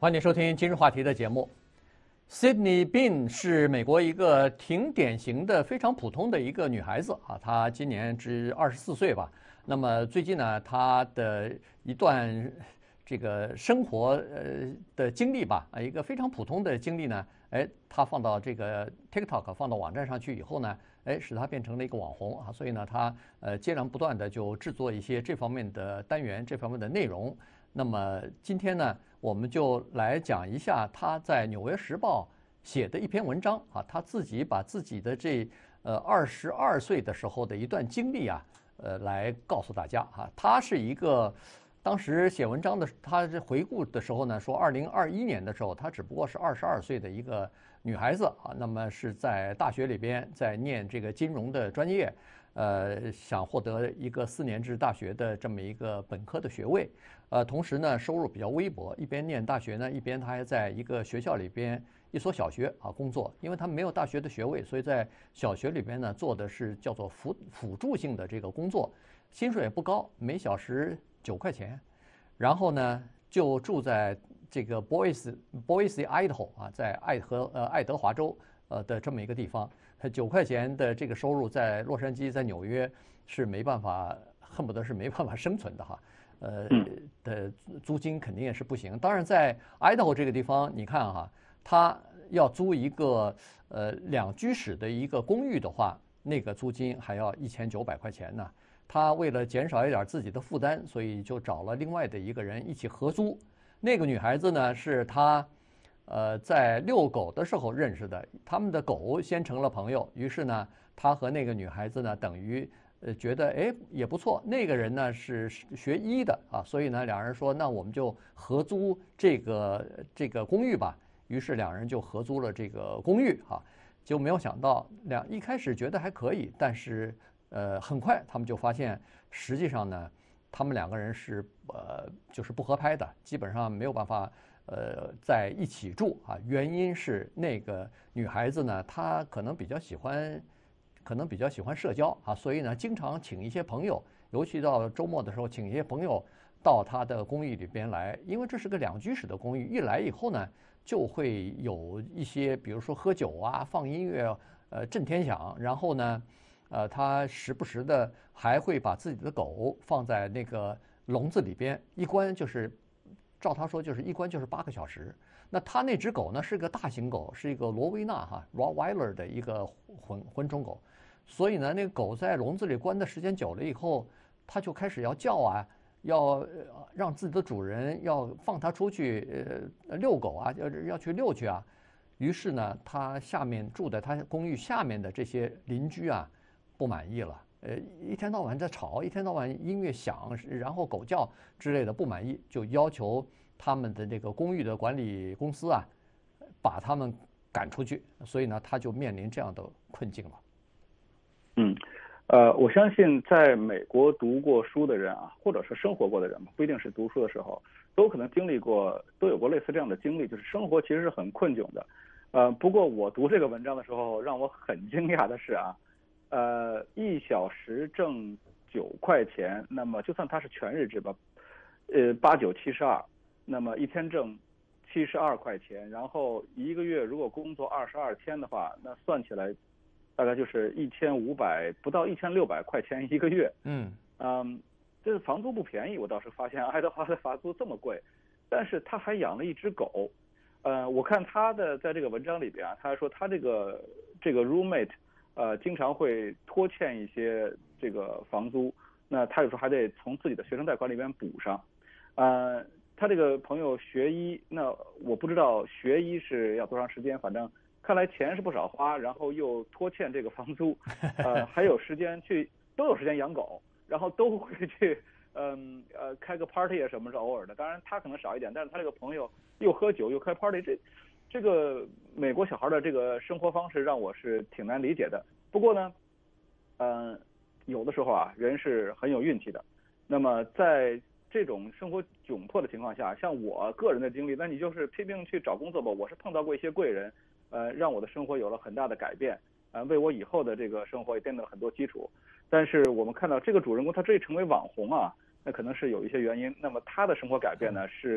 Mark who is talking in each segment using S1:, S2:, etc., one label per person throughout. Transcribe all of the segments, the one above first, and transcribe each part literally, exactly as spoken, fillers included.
S1: 欢迎收听今日话题的节目。Sydney Bin 是美国一个挺典型的、非常普通的一个女孩子啊，她今年只二十四岁吧。那么最近呢，她的一段这个生活呃的经历吧，啊，一个非常普通的经历呢，哎，她放到这个 TikTok 放到网站上去以后呢，哎，使她变成了一个网红啊。所以呢，她呃接连不断的就制作一些这方面的单元、这方面的内容。那么今天呢，我们就来讲一下他在《纽约时报》写的一篇文章啊，他自己把自己的这呃二十二岁的时候的一段经历啊，呃，来告诉大家啊。他是一个当时写文章的，他这回顾的时候呢，说二零二一年的时候，他只不过是二十二岁的一个女孩子啊，那么是在大学里边在念这个金融的专业。呃，想获得一个四年制大学的这么一个本科的学位，呃，同时呢，收入比较微薄，一边念大学呢，一边他还在一个学校里边一所小学啊工作，因为他没有大学的学位，所以在小学里边呢做的是叫做辅辅助性的这个工作，薪水也不高，每小时九块钱，然后呢就住在这个 Boise Boise Idaho 啊，在爱荷呃爱德华州呃的这么一个地方。九块钱的这个收入，在洛杉矶、在纽约是没办法，恨不得是没办法生存的哈。呃的租金肯定也是不行。当然，在爱达荷这个地方，你看哈，他要租一个呃两居室的一个公寓的话，那个租金还要一千九百块钱呢。他为了减少一点自己的负担，所以就找了另外的一个人一起合租。那个女孩子呢，是他。呃，在遛狗的时候认识的，他们的狗先成了朋友，于是呢，他和那个女孩子呢，等于呃觉得哎也不错。那个人呢是学医的啊，所以呢，两人说那我们就合租这个这个公寓吧。于是两人就合租了这个公寓啊，就没有想到两一开始觉得还可以，但是呃很快他们就发现，实际上呢，他们两个人是呃就是不合拍的，基本上没有办法。呃，在一起住啊，原因是那个女孩子呢，她可能比较喜欢，可能比较喜欢社交啊，所以呢，经常请一些朋友，尤其到周末的时候，请一些朋友到她的公寓里边来，因为这是个两居室的公寓，一来以后呢，就会有一些，比如说喝酒啊，放音乐，呃，震天响，然后呢，呃，她时不时的还会把自己的狗放在那个笼子里边，一关就是。照他说，就是一关就是八个小时。那他那只狗呢，是个大型狗，是一个罗威纳哈 Rottweiler 的一个混混种狗，所以呢，那个狗在笼子里关的时间久了以后，它就开始要叫啊，要让自己的主人要放它出去呃遛狗啊，要要去遛去啊。于是呢，他下面住在他公寓下面的这些邻居啊，不满意了。呃，一天到晚在吵，一天到晚音乐响，然后狗叫之类的，不满意，就要求他们的这个公寓的管理公司啊，把他们赶出去。所以呢，他就面临这样的困境了。
S2: 嗯，呃，我相信在美国读过书的人啊，或者是生活过的人吧，不一定是读书的时候，都可能经历过，都有过类似这样的经历，就是生活其实是很困窘的。呃，不过我读这个文章的时候，让我很惊讶的是啊。呃，一小时挣九块钱，那么就算它是全日制吧，呃，八九七十二，那么一天挣七十二块钱，然后一个月如果工作二十二天的话，那算起来大概就是一千五百，不到一千六百块钱一个月。
S1: 嗯
S2: 嗯，这个房租不便宜，我倒是发现爱德华的房租这么贵，但是他还养了一只狗。呃，我看他的在这个文章里边啊，他还说他这个这个 roommate。呃，经常会拖欠一些这个房租，那他有时候还得从自己的学生贷款里边补上。呃，他这个朋友学医，那我不知道学医是要多长时间，反正看来钱是不少花，然后又拖欠这个房租，呃，还有时间去，都有时间养狗，然后都会去，嗯呃，开个 party 啊什么是偶尔的，当然他可能少一点，但是他这个朋友又喝酒又开 party，这。这个美国小孩的这个生活方式让我是挺难理解的。不过呢，嗯、呃，有的时候啊，人是很有运气的。那么在这种生活窘迫的情况下，像我个人的经历，那你就是拼命去找工作吧。我是碰到过一些贵人，呃，让我的生活有了很大的改变，呃，为我以后的这个生活也奠定了很多基础。但是我们看到这个主人公他这成为网红啊，那可能是有一些原因。那么他的生活改变呢，是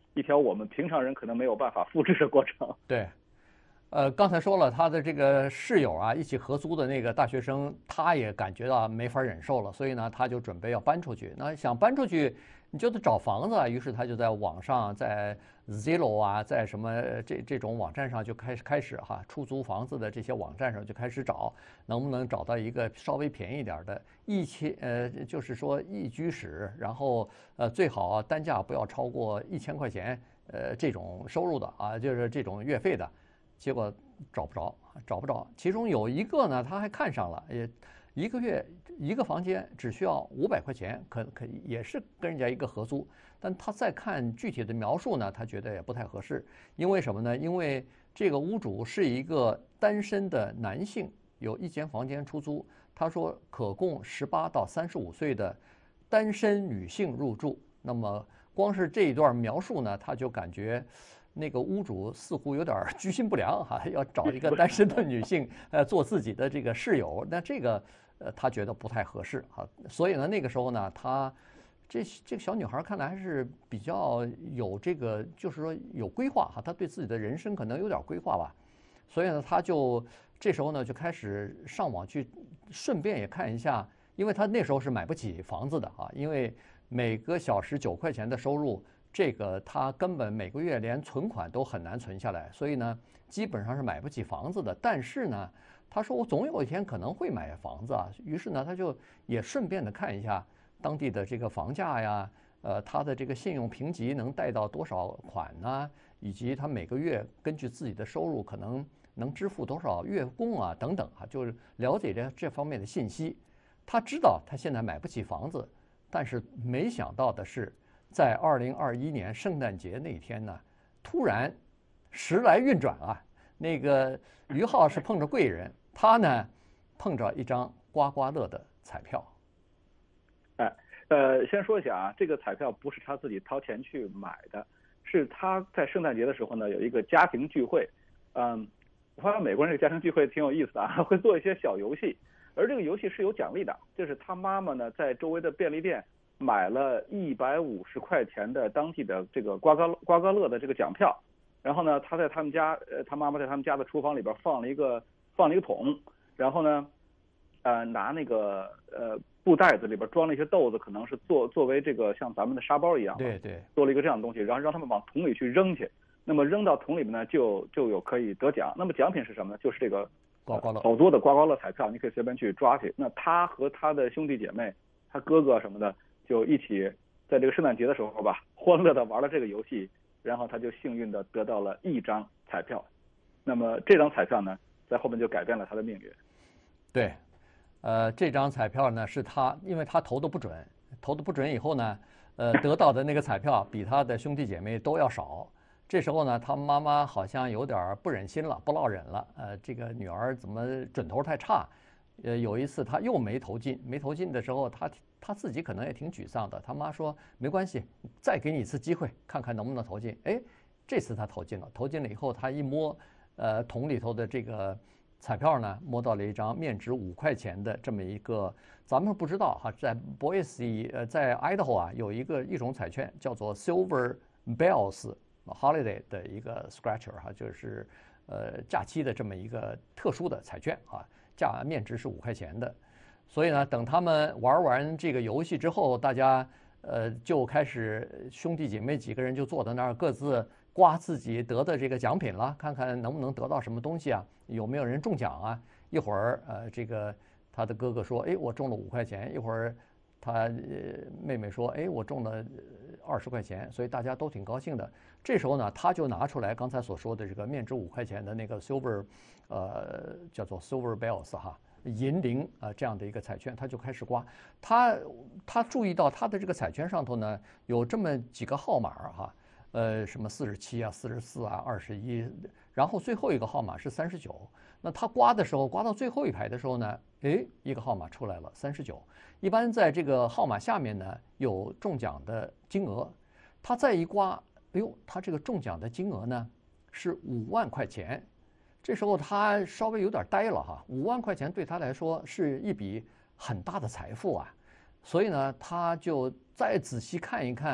S2: 一条我们平常人可能没有办法复制的过程。
S1: 对。呃，刚才说了，他的这个室友啊，一起合租的那个大学生，他也感觉到没法忍受了，所以呢，他就准备要搬出去。那想搬出去，你就得找房子啊。于是他就在网上，在 Zillow 啊，在什么这这种网站上就开始开始哈，出租房子的这些网站上就开始找，能不能找到一个稍微便宜点的，一千呃，就是说一居室，然后呃最好单价不要超过一千块钱，呃这种收入的啊，就是这种月费的。结果找不着，找不着。其中有一个呢，他还看上了，也一个月一个房间只需要五百块钱，可可也是跟人家一个合租。但他再看具体的描述呢，他觉得也不太合适。因为什么呢？因为这个屋主是一个单身的男性，有一间房间出租。他说可供十八到三十五岁的单身女性入住。那么光是这一段描述呢，他就感觉。那个屋主似乎有点居心不良哈，要找一个单身的女性呃做自己的这个室友，那这个呃他觉得不太合适哈，所以呢那个时候呢，他这这个小女孩看来还是比较有这个，就是说有规划哈，她对自己的人生可能有点规划吧，所以呢他就这时候呢就开始上网去，顺便也看一下，因为他那时候是买不起房子的啊，因为每个小时九块钱的收入。这个他根本每个月连存款都很难存下来，所以呢，基本上是买不起房子的。但是呢，他说我总有一天可能会买房子啊。于是呢，他就也顺便的看一下当地的这个房价呀，呃，他的这个信用评级能贷到多少款呢？以及他每个月根据自己的收入可能能支付多少月供啊，等等啊，就是了解这这方面的信息。他知道他现在买不起房子，但是没想到的是。在二零二一年圣诞节那天呢，突然时来运转啊，那个于浩是碰着贵人，他呢碰着一张刮刮乐的彩票。
S2: 哎，呃，先说一下啊，这个彩票不是他自己掏钱去买的，是他在圣诞节的时候呢有一个家庭聚会。嗯，我发现美国人这个家庭聚会挺有意思的啊，会做一些小游戏，而这个游戏是有奖励的，就是他妈妈呢在周围的便利店。买了一百五十块钱的当地的这个刮刮刮刮乐的这个奖票，然后呢，他在他们家，呃，他妈妈在他们家的厨房里边放了一个放了一个桶，然后呢，呃，拿那个呃布袋子里边装了一些豆子，可能是作作为这个像咱们的沙包一样，
S1: 对对，
S2: 做了一个这样的东西，然后让他们往桶里去扔去。那么扔到桶里面呢，就就有可以得奖。那么奖品是什么呢？就是这个
S1: 刮刮乐，
S2: 好多的刮刮乐彩票，你可以随便去抓去。那他和他的兄弟姐妹，他哥哥什么的。就一起在这个圣诞节的时候吧，欢乐的玩了这个游戏，然后他就幸运的得到了一张彩票。那么这张彩票呢，在后面就改变了他的命运。
S1: 对，呃，这张彩票呢是他，因为他投的不准，投的不准以后呢，呃，得到的那个彩票比他的兄弟姐妹都要少。这时候呢，他妈妈好像有点不忍心了，不落忍了。呃，这个女儿怎么准头太差？呃，有一次他又没投进，没投进的时候，他他自己可能也挺沮丧的。他妈说没关系，再给你一次机会，看看能不能投进。哎，这次他投进了，投进了以后，他一摸，呃，桶里头的这个彩票呢，摸到了一张面值五块钱的这么一个，咱们不知道哈，在 Boise 呃，在 Idaho 啊，有一个一种彩券叫做 Silver Bells Holiday 的一个 Scratcher 哈，就是呃假期的这么一个特殊的彩券啊。价面值是五块钱的，所以呢，等他们玩完这个游戏之后，大家呃就开始兄弟姐妹几个人就坐在那儿，各自刮自己得的这个奖品了，看看能不能得到什么东西啊，有没有人中奖啊？一会儿呃，这个他的哥哥说，哎，我中了五块钱；一会儿他呃妹妹说，哎，我中了二十块钱，所以大家都挺高兴的。这时候呢，他就拿出来刚才所说的这个面值五块钱的那个 silver。呃，叫做 Silver Bells 哈，银铃啊这样的一个彩券，他就开始刮。他他注意到他的这个彩券上头呢有这么几个号码哈，呃，什么四十七啊、四十四啊、二十一，然后最后一个号码是三十九。那他刮的时候，刮到最后一排的时候呢，哎，一个号码出来了，三十九。一般在这个号码下面呢有中奖的金额，他再一刮，哎呦，他这个中奖的金额呢是五万块钱。这时候他稍微有点呆了哈，五万块钱对他来说是一笔很大的财富啊，所以呢，他就再仔细看一看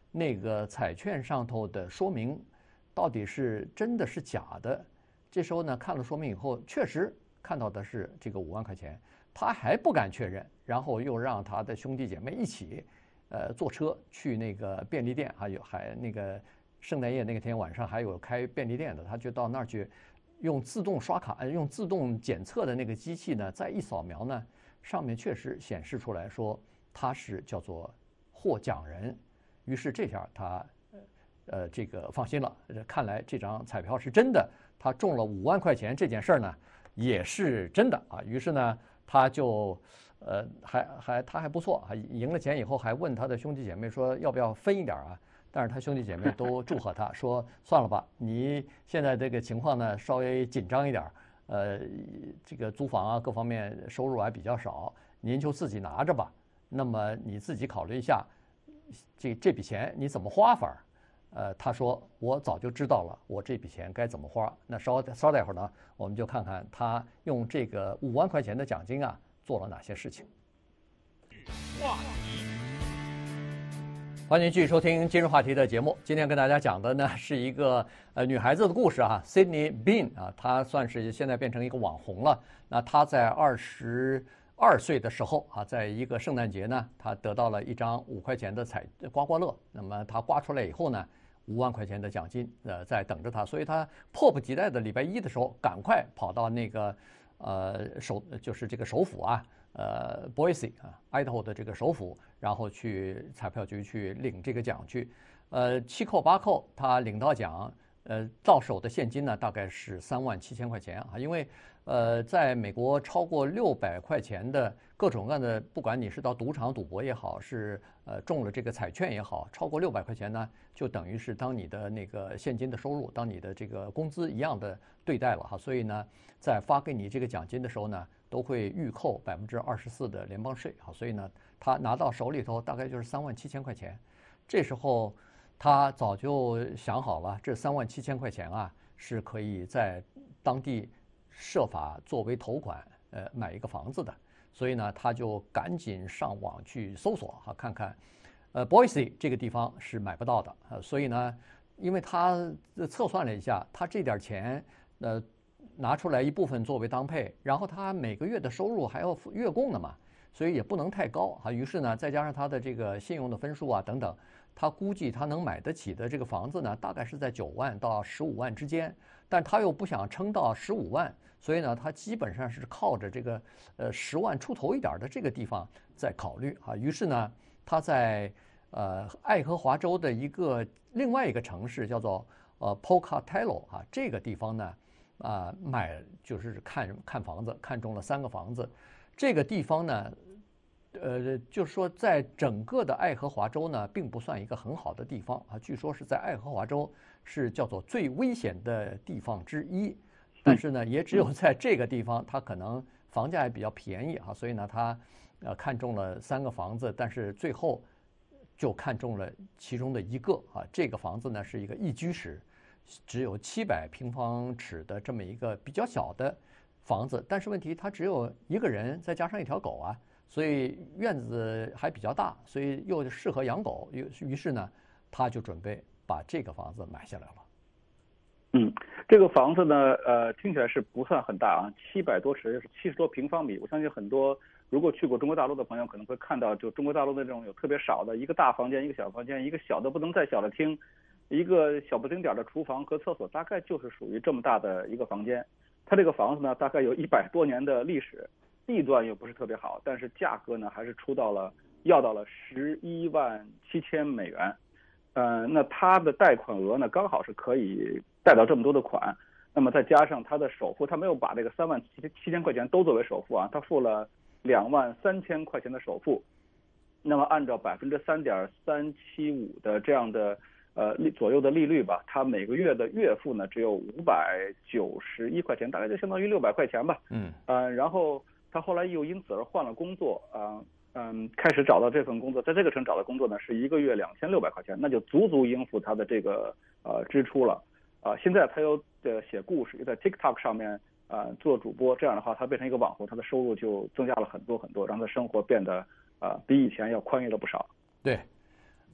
S1: 那个彩券上头的说明到底是真的是假的。这时候呢，看了说明以后，确实看到的是这个五万块钱，他还不敢确认，然后又让他的兄弟姐妹一起，呃，坐车去那个便利店，还有还那个圣诞夜那天晚上还有开便利店的，他就到那儿去，用自动刷卡，用自动检测的那个机器呢，再一扫描呢，上面确实显示出来说他是叫做获奖人，于是这下他，呃，这个放心了，看来这张彩票是真的。他中了五万块钱这件事儿呢，也是真的啊。于是呢，他就，呃，还还他还不错啊，赢了钱以后还问他的兄弟姐妹说要不要分一点啊？但是他兄弟姐妹都祝贺他说算了吧，你现在这个情况呢稍微紧张一点，呃，这个租房啊各方面收入还比较少，您就自己拿着吧。那么你自己考虑一下，这这笔钱你怎么花法？呃，他说我早就知道了，我这笔钱该怎么花。那稍稍待会儿呢，我们就看看他用这个五万块钱的奖金啊做了哪些事情。话题，欢迎继续收听今日话题的节目。今天跟大家讲的呢是一个呃女孩子的故事啊 ，Sydney Bean 啊，她算是现在变成一个网红了。那她在二十二岁的时候啊，在一个圣诞节呢，她得到了一张五块钱的彩刮刮乐。那么她刮出来以后呢，五万块钱的奖金，呃，在等着他，所以他迫不及待的礼拜一的时候，赶快跑到那个，呃，首就是这个首府啊，呃 ，Boise 啊，爱达荷的这个首府，然后去彩票局去领这个奖去，呃，七扣八扣，他领到奖，呃，到手的现金呢，大概是三万七千块钱啊，因为，呃，在美国超过六百块钱的各种各样的，不管你是到赌场赌博也好，是呃中了这个彩券也好，超过六百块钱呢，就等于是当你的那个现金的收入，当你的这个工资一样的对待了哈。所以呢，在发给你这个奖金的时候呢，都会预扣百分之二十四的联邦税啊。所以呢，他拿到手里头大概就是三万七千块钱。这时候他早就想好了，这三万七千块钱啊，是可以在当地设法作为头款，呃，买一个房子的。所以呢，他就赶紧上网去搜索哈，看看，呃 ，Boise 这个地方是买不到的，呃，所以呢，因为他测算了一下，他这点钱，呃，拿出来一部分作为当配，然后他每个月的收入还要月供的嘛，所以也不能太高哈。于是呢，再加上他的这个信用的分数啊等等，他估计他能买得起的这个房子呢，大概是在九万到十五万之间，但他又不想撑到十五万。所以呢，他基本上是靠着这个呃十万出头一点的这个地方在考虑啊。于是呢，他在呃爱荷华州的一个另外一个城市叫做呃 Pocatello 啊，这个地方呢啊买就是看看房子，看中了三个房子。这个地方呢，呃，就是说在整个的爱荷华州呢，并不算一个很好的地方啊。据说是在爱荷华州是叫做最危险的地方之一。但是呢，也只有在这个地方，它可能房价也比较便宜啊，所以呢，他呃看中了三个房子，但是最后就看中了其中的一个啊。这个房子呢是一个一居室，只有七百平方尺的这么一个比较小的房子，但是问题它只有一个人，再加上一条狗啊，所以院子还比较大，所以又适合养狗。于于是呢，他就准备把这个房子买下来了。
S2: 嗯，这个房子呢，呃，听起来是不算很大啊，七百多尺，七十多平方米。我相信很多如果去过中国大陆的朋友可能会看到，就中国大陆的这种有特别少的一个大房间，一个小房间，一个小的不能再小的厅，一个小不丁点的厨房和厕所，大概就是属于这么大的一个房间。它这个房子呢，大概有一百多年的历史，地段又不是特别好，但是价格呢还是出到了要到了十一万七千美元。呃，那它的贷款额呢，刚好是可以贷到这么多的款，那么再加上它的首付，他没有把这个三万七七千块钱都作为首付啊，他付了两万三千块钱的首付，那么按照百分之三点三七五的这样的呃利左右的利率吧，他每个月的月付呢只有五百九十一块钱，大概就相当于六百块钱吧。嗯，呃，然后他后来又因此而换了工作啊。呃嗯，开始找到这份工作，在这个城找的工作呢，是一个月两千六百块钱，那就足足应付他的这个呃支出了。啊、呃，现在他又呃写故事，又在 TikTok 上面啊、呃、做主播，这样的话，他变成一个网红，他的收入就增加了很多很多，让他生活变得啊、呃、比以前要宽裕了不少。
S1: 对，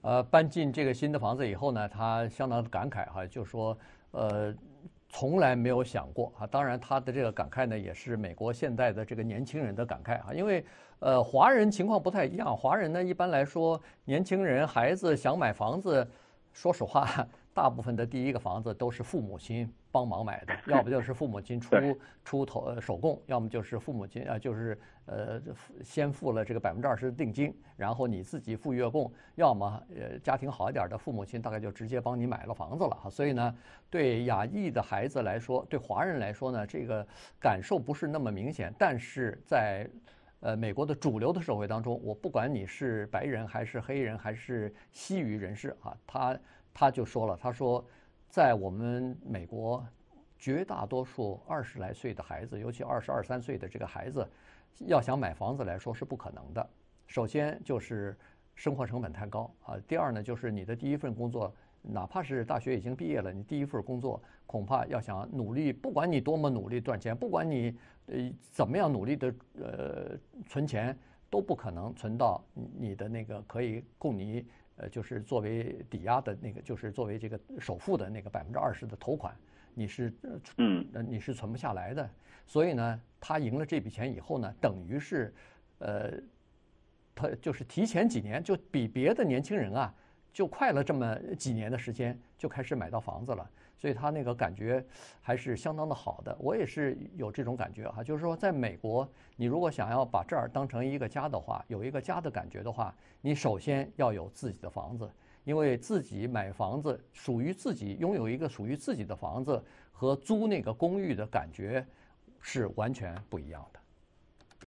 S1: 呃，搬进这个新的房子以后呢，他相当的感慨哈，就说呃。从来没有想过啊！当然，他的这个感慨呢，也是美国现在的这个年轻人的感慨啊。因为，呃，华人情况不太一样。华人呢，一般来说，年轻人、孩子想买房子，说实话，大部分的第一个房子都是父母亲帮忙买的，要不就是父母亲出出头首供，要么就是父母亲啊，就是呃先付了这个百分之二十的定金，然后你自己付月供，要么呃家庭好一点的父母亲大概就直接帮你买了房子了哈。所以呢，对亚裔的孩子来说，对华人来说呢，这个感受不是那么明显，但是在呃美国的主流的社会当中，我不管你是白人还是黑人还是西语人士啊，他他就说了，他说，在我们美国，绝大多数二十来岁的孩子，尤其二十二三岁的这个孩子，要想买房子来说是不可能的。首先就是生活成本太高啊，第二呢就是你的第一份工作，哪怕是大学已经毕业了，你第一份工作恐怕要想努力，不管你多么努力赚钱，不管你呃怎么样努力的呃存钱，都不可能存到你的那个可以供你。呃，就是作为抵押的那个，就是作为这个首付的那个百分之二十的头款，你是嗯，你是存不下来的。所以呢，他赢了这笔钱以后呢，等于是，呃，他就是提前几年就比别的年轻人啊，就快了这么几年的时间就开始买到房子了。所以他那个感觉还是相当的好的。我也是有这种感觉哈，就是说，在美国，你如果想要把这儿当成一个家的话，有一个家的感觉的话，你首先要有自己的房子，因为自己买房子属于自己，拥有一个属于自己的房子和租那个公寓的感觉是完全不一样的。